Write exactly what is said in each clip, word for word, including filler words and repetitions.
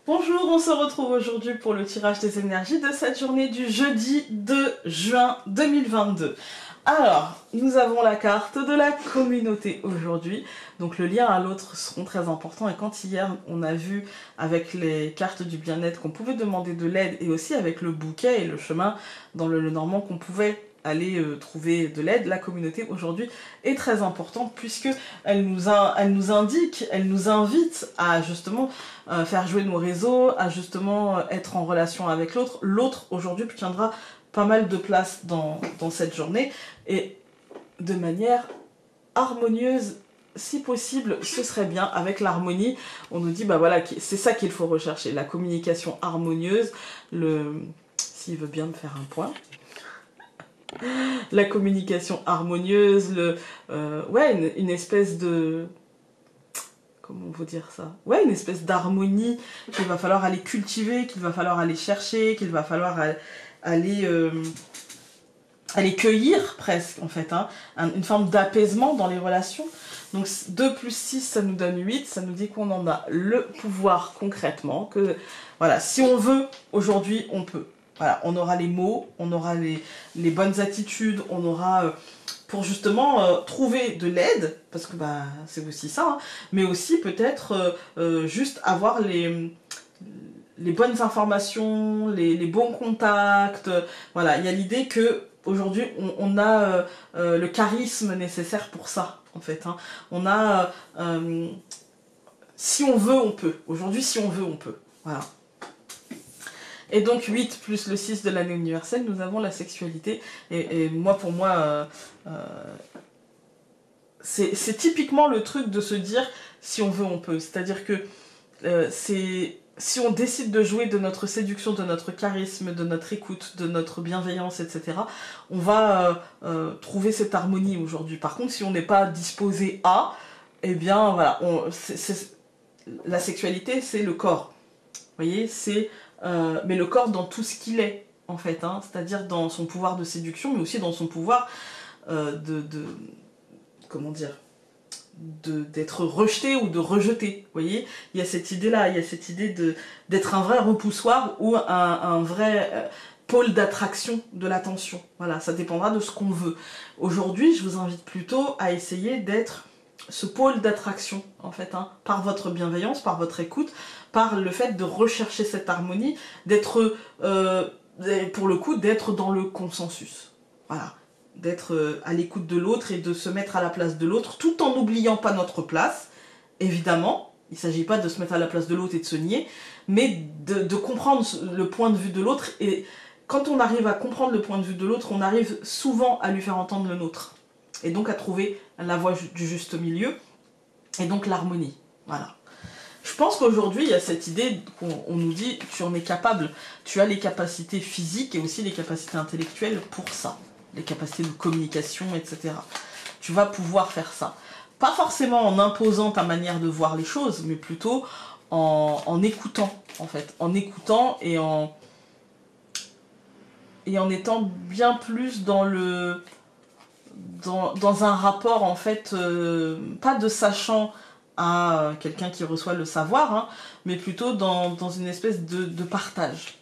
Bonjour, on se retrouve aujourd'hui pour le tirage des énergies de cette journée du jeudi deux juin deux mille vingt-deux. Alors, nous avons la carte de la communauté aujourd'hui, donc le lien à l'autre seront très importants. Et quand hier on a vu avec les cartes du bien-être qu'on pouvait demander de l'aide, et aussi avec le bouquet et le chemin dans le Lenormand qu'on pouvait aller euh, trouver de l'aide, la communauté aujourd'hui est très importante puisque elle nous, a, elle nous indique, elle nous invite à justement euh, faire jouer nos réseaux, à justement euh, être en relation avec l'autre. L'autre aujourd'hui tiendra pas mal de place dans, dans cette journée et de manière harmonieuse. Si possible, ce serait bien avec l'harmonie. On nous dit, bah voilà, c'est ça qu'il faut rechercher, la communication harmonieuse, le... S'il veut bien me faire un point. La communication harmonieuse, le, euh, ouais, une, une espèce de... Comment on peut dire ça? Ouais, une espèce d'harmonie qu'il va falloir aller cultiver, qu'il va falloir aller chercher, qu'il va falloir aller, euh, aller cueillir presque, en fait. Hein, une forme d'apaisement dans les relations. Donc deux plus six, ça nous donne huit, ça nous dit qu'on en a le pouvoir concrètement, que voilà, si on veut, aujourd'hui, on peut. Voilà, on aura les mots, on aura les, les bonnes attitudes, on aura euh, pour justement euh, trouver de l'aide, parce que bah, c'est aussi ça, hein, mais aussi peut-être euh, euh, juste avoir les, les bonnes informations, les, les bons contacts. Euh, voilà, il y a l'idée que aujourd'hui on, on a euh, euh, le charisme nécessaire pour ça, en fait. Hein. On a... Euh, si on veut, on peut. Aujourd'hui, si on veut, on peut. Voilà. Et donc huit plus le six de l'année universelle, nous avons la sexualité. Et, et moi, pour moi, euh, euh, c'est typiquement le truc de se dire, si on veut, on peut. C'est-à-dire que euh, c'est si on décide de jouer de notre séduction, de notre charisme, de notre écoute, de notre bienveillance, et cetera, on va euh, euh, trouver cette harmonie aujourd'hui. Par contre, si on n'est pas disposé à, eh bien, voilà, on, c'est, c'est, la sexualité, c'est le corps. Vous voyez, c'est... Euh, mais le corps dans tout ce qu'il est, en fait, hein, c'est-à-dire dans son pouvoir de séduction, mais aussi dans son pouvoir euh, de, de... Comment dire d'être rejeté ou de rejeter, vous voyez. Il y a cette idée-là, il y a cette idée d'être un vrai repoussoir ou un, un vrai euh, pôle d'attraction de l'attention. Voilà, ça dépendra de ce qu'on veut. Aujourd'hui, je vous invite plutôt à essayer d'être ce pôle d'attraction, en fait, hein, par votre bienveillance, par votre écoute, par le fait de rechercher cette harmonie, d'être, euh, pour le coup, d'être dans le consensus. Voilà, d'être euh, à l'écoute de l'autre et de se mettre à la place de l'autre, tout en n'oubliant pas notre place, évidemment. Il ne s'agit pas de se mettre à la place de l'autre et de se nier, mais de, de comprendre le point de vue de l'autre. Et quand on arrive à comprendre le point de vue de l'autre, on arrive souvent à lui faire entendre le nôtre. Et donc à trouver la voie du juste milieu, et donc l'harmonie. Voilà. Je pense qu'aujourd'hui, il y a cette idée qu'on nous dit, tu en es capable, tu as les capacités physiques et aussi les capacités intellectuelles pour ça. Les capacités de communication, et cetera. Tu vas pouvoir faire ça. Pas forcément en imposant ta manière de voir les choses, mais plutôt en, en écoutant, en fait. En écoutant et en, et en étant bien plus dans le... Dans, dans un rapport, en fait, euh, pas de sachant à quelqu'un qui reçoit le savoir, hein, mais plutôt dans, dans une espèce de, de partage.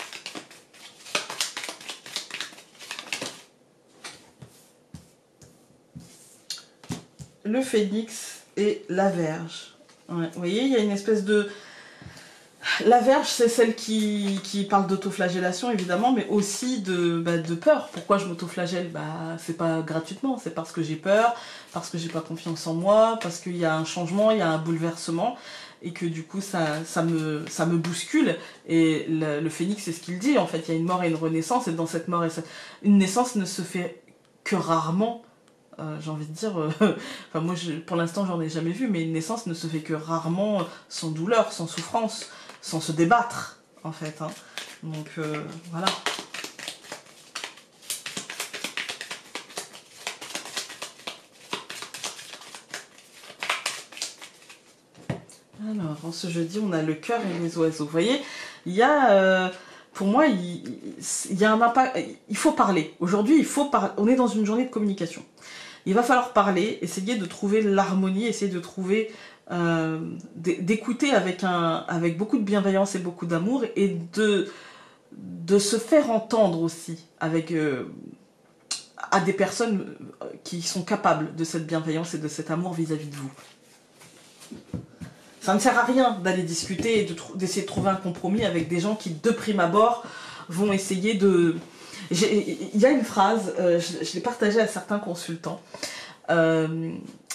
Le phénix et la Vierge. Ouais, vous voyez, il y a une espèce de... La Vierge, c'est celle qui, qui parle d'autoflagellation, évidemment, mais aussi de, bah, de peur. Pourquoi je m'autoflagelle? Bah, c'est pas gratuitement, c'est parce que j'ai peur, parce que j'ai pas confiance en moi, parce qu'il y a un changement, il y a un bouleversement, et que du coup, ça, ça, me, ça me bouscule. Et le, le phénix, c'est ce qu'il dit, en fait, il y a une mort et une renaissance, et dans cette mort et cette... Une naissance ne se fait que rarement. Euh, j'ai envie de dire, euh, enfin moi je, pour l'instant j'en ai jamais vu, mais une naissance ne se fait que rarement sans douleur, sans souffrance, sans se débattre en fait. Hein. Donc euh, voilà. Alors en ce jeudi on a le cœur et les oiseaux. Vous voyez, il y a... Euh, pour moi, il, il y a un impact, il faut parler. Aujourd'hui, il faut parler. On est dans une journée de communication. Il va falloir parler, essayer de trouver l'harmonie, essayer de trouver euh, d'écouter avec, un, avec beaucoup de bienveillance et beaucoup d'amour, et de, de se faire entendre aussi avec, euh, à des personnes qui sont capables de cette bienveillance et de cet amour vis-à-vis de vous. Ça ne sert à rien d'aller discuter et d'essayer de, de trouver un compromis avec des gens qui, de prime abord, vont essayer de... Il y a une phrase, euh, je, je l'ai partagée à certains consultants. Euh,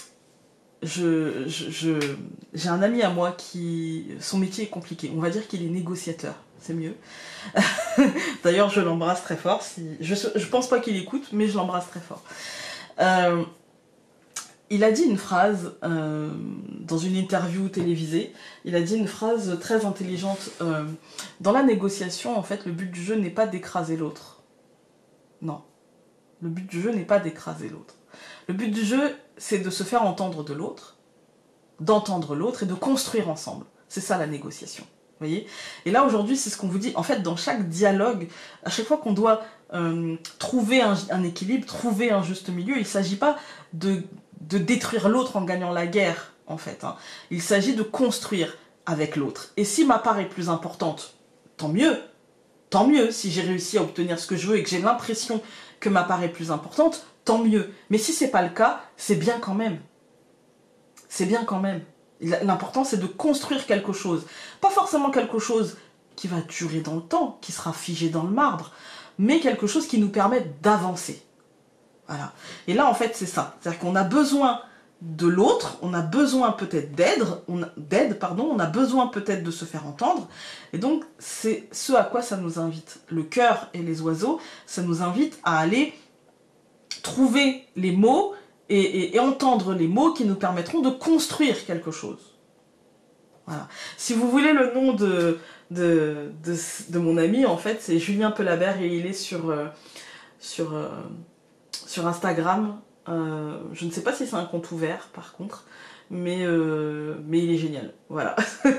je, je, je, j'ai un ami à moi qui... Son métier est compliqué. On va dire qu'il est négociateur. C'est mieux. D'ailleurs, je l'embrasse très fort. Si... Je ne pense pas qu'il écoute, mais je l'embrasse très fort. Euh, Il a dit une phrase euh, dans une interview télévisée. Il a dit une phrase très intelligente. Euh, dans la négociation, en fait, le but du jeu n'est pas d'écraser l'autre. Non. Le but du jeu n'est pas d'écraser l'autre. Le but du jeu, c'est de se faire entendre de l'autre, d'entendre l'autre et de construire ensemble. C'est ça la négociation. Vous voyez ? Et là, aujourd'hui, c'est ce qu'on vous dit. En fait, dans chaque dialogue, à chaque fois qu'on doit euh, trouver un, un équilibre, trouver un juste milieu, il ne s'agit pas de... de détruire l'autre en gagnant la guerre, en fait. Hein. Il s'agit de construire avec l'autre. Et si ma part est plus importante, tant mieux. Tant mieux si j'ai réussi à obtenir ce que je veux et que j'ai l'impression que ma part est plus importante, tant mieux. Mais si c'est pas le cas, c'est bien quand même. C'est bien quand même. L'important, c'est de construire quelque chose. Pas forcément quelque chose qui va durer dans le temps, qui sera figé dans le marbre, mais quelque chose qui nous permet d'avancer. Voilà. Et là, en fait, c'est ça. C'est-à-dire qu'on a besoin de l'autre, on a besoin peut-être d'aide, d'aide, pardon, on a besoin peut-être de se faire entendre. Et donc, c'est ce à quoi ça nous invite. Le cœur et les oiseaux, ça nous invite à aller trouver les mots et, et, et entendre les mots qui nous permettront de construire quelque chose. Voilà. Si vous voulez le nom de, de, de, de mon ami, en fait, c'est Julien Pelabert et il est sur... Euh, sur euh, sur Instagram, euh, je ne sais pas si c'est un compte ouvert par contre, mais, euh, mais il est génial, voilà.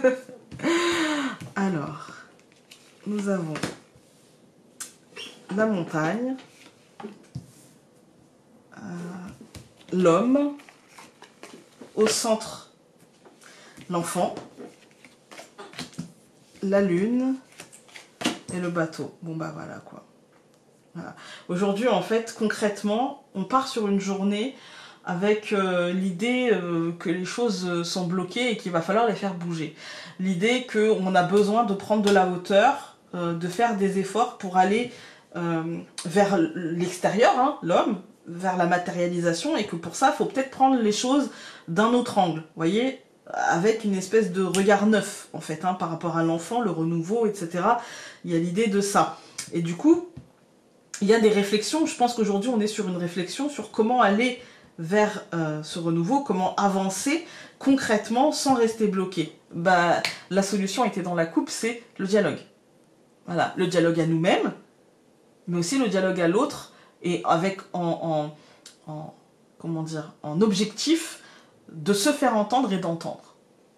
Alors, nous avons la montagne, euh, l'homme, au centre l'enfant, la lune et le bateau. Bon bah voilà quoi. Voilà. Aujourd'hui, en fait, concrètement, on part sur une journée avec euh, l'idée euh, que les choses sont bloquées et qu'il va falloir les faire bouger. L'idée qu'on a besoin de prendre de la hauteur, euh, de faire des efforts pour aller euh, vers l'extérieur, hein, l'homme, vers la matérialisation, et que pour ça, il faut peut-être prendre les choses d'un autre angle, vous voyez, avec une espèce de regard neuf, en fait, hein, par rapport à l'enfant, le renouveau, et cetera. Il y a l'idée de ça. Et du coup, il y a des réflexions, je pense qu'aujourd'hui on est sur une réflexion sur comment aller vers euh, ce renouveau, comment avancer concrètement sans rester bloqué. Bah, la solution était dans la coupe, c'est le dialogue. Voilà, le dialogue à nous-mêmes, mais aussi le dialogue à l'autre, et avec en, en, en, comment dire, en objectif de se faire entendre et d'entendre.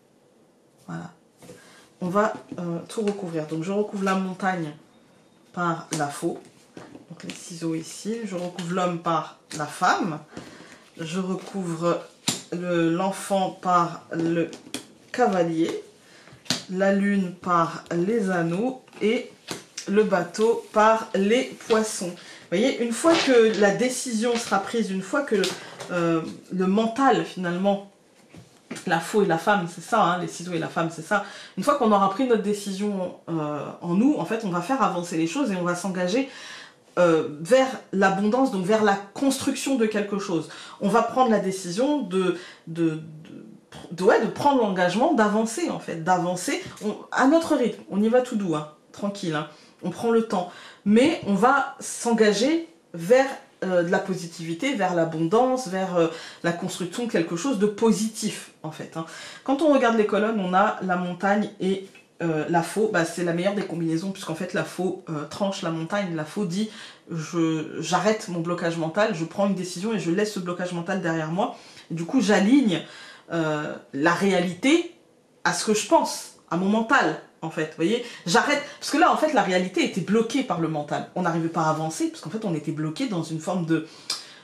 Voilà. On va euh, tout recouvrir. Donc je recouvre la montagne par la faux. Donc les ciseaux ici, je recouvre l'homme par la femme, je recouvre l'enfant par le cavalier, la lune par les anneaux et le bateau par les poissons. Vous voyez, une fois que la décision sera prise, une fois que euh, le mental finalement, la faux et la femme, c'est ça, hein, les ciseaux et la femme, c'est ça. Une fois qu'on aura pris notre décision euh, en nous, en fait, on va faire avancer les choses et on va s'engager Euh, vers l'abondance, donc vers la construction de quelque chose. On va prendre la décision de, de, de, de, ouais, de prendre l'engagement d'avancer, en fait, d'avancer à notre rythme. On y va tout doux, hein, tranquille, hein, on prend le temps. Mais on va s'engager vers euh, de la positivité, vers l'abondance, vers euh, la construction de quelque chose de positif, en fait. Hein. Quand on regarde les colonnes, on a la montagne et Euh, la faux, bah, c'est la meilleure des combinaisons, puisqu'en fait la faux euh, tranche la montagne, la faux dit je, j'arrête mon blocage mental, je prends une décision et je laisse ce blocage mental derrière moi. Et du coup j'aligne euh, la réalité à ce que je pense, à mon mental en fait, vous voyez, j'arrête, parce que là en fait la réalité était bloquée par le mental, on n'arrivait pas à avancer, parce qu'en fait on était bloqué dans une forme de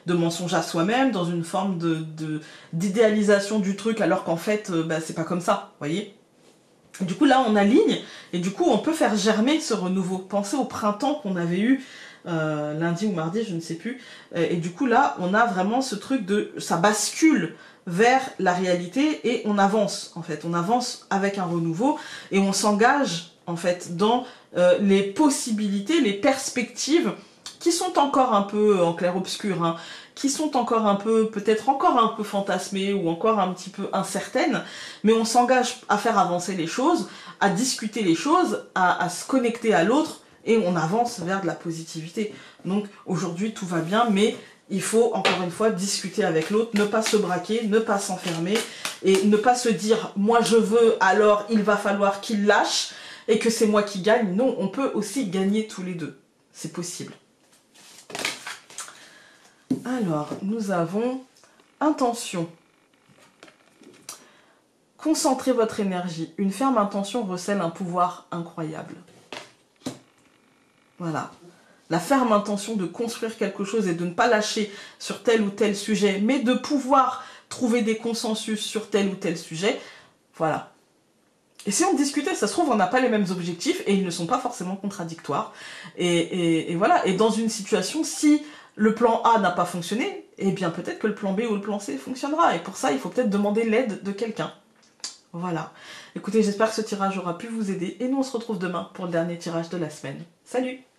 de mensonge à soi-même, dans une forme de, de, d'idéalisation du truc, alors qu'en fait, euh, bah, c'est pas comme ça, vous voyez. Et du coup, là, on aligne, et du coup, on peut faire germer ce renouveau. Pensez au printemps qu'on avait eu, euh, lundi ou mardi, je ne sais plus, et du coup, là, on a vraiment ce truc de... ça bascule vers la réalité, et on avance, en fait. On avance avec un renouveau, et on s'engage, en fait, dans euh, les possibilités, les perspectives, qui sont encore un peu en clair-obscur, hein, qui sont encore un peu, peut-être encore un peu fantasmées, ou encore un petit peu incertaines, mais on s'engage à faire avancer les choses, à discuter les choses, à, à se connecter à l'autre, et on avance vers de la positivité. Donc aujourd'hui, tout va bien, mais... il faut, encore une fois, discuter avec l'autre, ne pas se braquer, ne pas s'enfermer, et ne pas se dire « moi je veux, alors il va falloir qu'il lâche, et que c'est moi qui gagne ». Non, on peut aussi gagner tous les deux. C'est possible. Alors, nous avons intention. Concentrez votre énergie. Une ferme intention recèle un pouvoir incroyable. Voilà. La ferme intention de construire quelque chose et de ne pas lâcher sur tel ou tel sujet, mais de pouvoir trouver des consensus sur tel ou tel sujet, voilà. Et si on discutait, ça se trouve, on n'a pas les mêmes objectifs et ils ne sont pas forcément contradictoires. Et, et, et voilà, et dans une situation, si le plan A n'a pas fonctionné, eh bien peut-être que le plan B ou le plan C fonctionnera. Et pour ça, il faut peut-être demander l'aide de quelqu'un. Voilà. Écoutez, j'espère que ce tirage aura pu vous aider et nous on se retrouve demain pour le dernier tirage de la semaine. Salut!